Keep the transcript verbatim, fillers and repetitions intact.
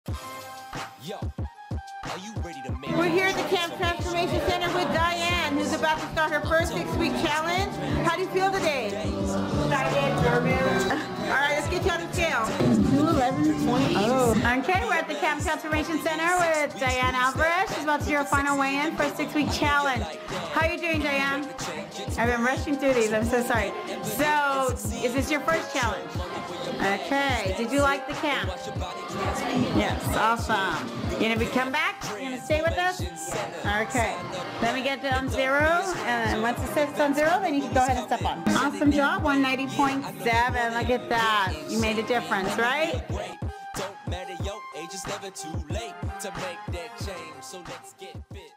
We're here at the Camp Transformation Center with Dianne, who's about to start her first six-week challenge. How do you feel today? Excited, nervous. All right, let's get you on the scale. two eleven point oh. Okay, we're at the Camp Transformation Center with Dianne Alvarez. She's about to do her final weigh-in for a six-week challenge. How are you doing, Dianne? I've been rushing through these. I'm so sorry. So, is this your first challenge? Okay. Did you like the camp? Yes. Awesome. You gonna come back? You gonna stay with us? Okay. Then we get to on zero, and once it says on zero, then you can go ahead and step on. Awesome job. one ninety point seven. Look at that. You made a difference, right? Don't matter, yo, age is never too late to make that change. So let's get fit.